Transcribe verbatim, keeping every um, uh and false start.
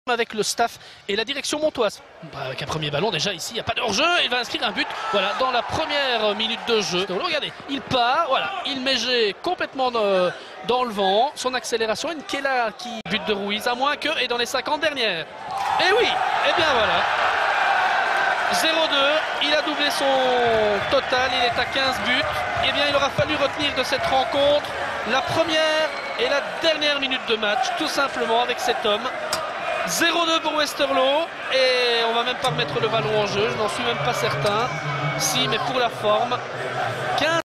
avec le staff et la direction montoise. Bah, avec un premier ballon déjà ici, il n'y a pas de hors-jeu, il va inscrire un but voilà, dans la première minute de jeu. Regardez, il part, voilà, il met G complètement dans, dans le vent, son accélération, une Kella qui but de Ruiz, à moins que, et dans les cinquante dernières. Et oui, et bien voilà, zéro deux, il a doublé son total, il est à quinze buts. Et bien il aura fallu retenir de cette rencontre la première et la dernière minute de match, tout simplement avec cet homme. zéro deux pour Westerlo et on va même pas remettre le ballon en jeu, je n'en suis même pas certain. Si, mais pour la forme, quinze